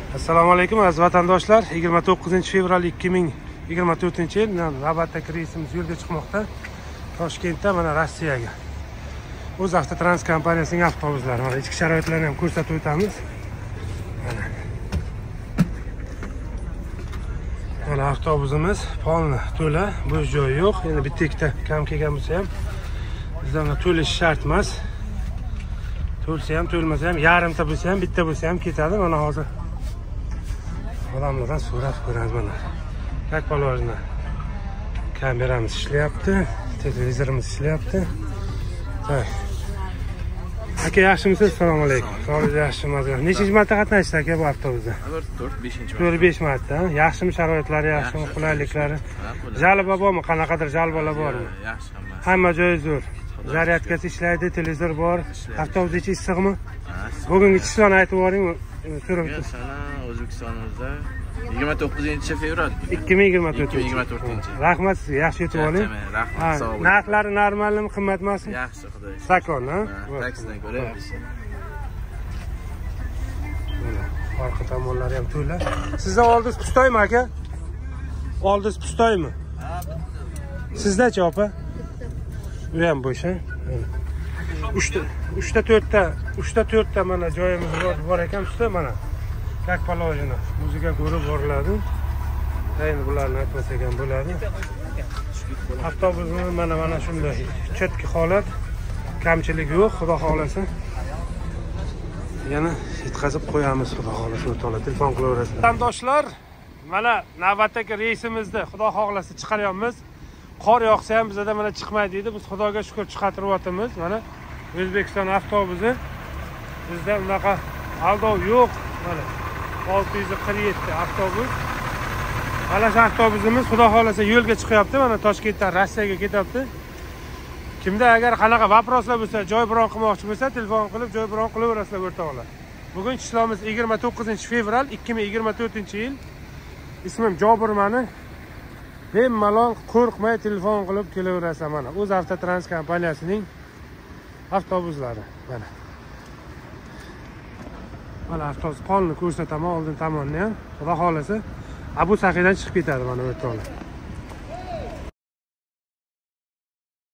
Assalomu alaykum aziz vatandoshlar. 29-fevral 2024-yil navbatdagi reysimiz yo'lga chiqmoqda. Toshkentda mana Rossiyaga. O'z Avtotrans kompaniyasining avtobuslari. Mana ichki sharoitlarni ham ko'rsatib o'tamiz. Mana avtobusimiz polni to'la, bo'sh joyi yo'q. Endi bitta ikkita kam kelgan bo'lsa ham bizdan to'lish shart emas. To'lsa ham, to'lmasa ham, yarimta bo'lsa ham, bitta bo'lsa ham ketadi. Mana hozir odamlardan so'rab ko'ramiz mana. Kakpalovni kameramiz ishlayapti, televizorimiz ishlayapti. Hay. Aka, yaxshimisiz? Assalomu alaykum. Sog'ligingiz yaxshimi? Nechinchi marta qatnashdingiz aka bu avtobusda? 4-5-chi. 4-5 marta. Yaxshimi sharoitlari, yaxshimi qulayliklari? Jalba bormi? Qanaqadir jalbalar bormi? Yaxshi hamma. Hamma joyi zo'r. Zaryadkasi ishlaydi, televizor bor. Avtobus ichi issiqmi? Bugungi chiqishlarni aytib boring. Sana O'zbekistonimizda 29-fevral 2024. Rahmat sizga, yaxshi yetib oling. Rahmat, sog' bo'ling. Narxlari normalmi, qimmat emasmi? Yaxshi, xudo. Sakon, ha? Taksidan ko'ra yaxshi. Orqa tomonlari ham to'la. Sizda oldingiz pustoymi aka? Oldingiz pustoymi? Sizda-chi opa? Bu ham bo'sh, ha? 3-4ta mana joyimiz bor ekan usta mana. Kakpalovni o'ziga ko'rib boriladi. Endi bularni aytmasak ham bo'ladi. Avtobusimiz mana shunday chetki holat, kamchilik yo'q, xudo xolasa. Yana yetkazib qo'yamiz, xudo xolasa, o'tala telefon qilaverasizlar. Vatandoshlar, mana navbatdagi reysimizda xudo xolasa chiqaryapmiz. Qor yog'sa ham bizda mana chiqmaydi deydi. Biz xudoga shukr chiqartiryapmiz. Mana O'zbekiston avtobusi. Bizda unaqa aldov yo'q. Mana 647 avtobus. Mana shu avtobusimiz xudo xolasa yo'lga chiqyapti. Mana Toshkentdan Rossiyaga ketyapti. Kimda agar qanaqa vaproslar bo'lsa, joy bron qilmoqchi bo'lsa, telefon qilib joy bron qilaverasizlar o'rtoqlar. Bugun ishlamiz 29-fevral 2024-yil. Ismim Jobir mani. Bemalol qo'rqmay telefon qilib kelaverasizlar mana. O'z Avtotrans kompaniyasining avtobuslari mana. Mana avtobus polni ko'rsataman, oldin tomonni ham. Xudo xolasa Abu Saxidan chiqib ketadi mana o'rtoqlar.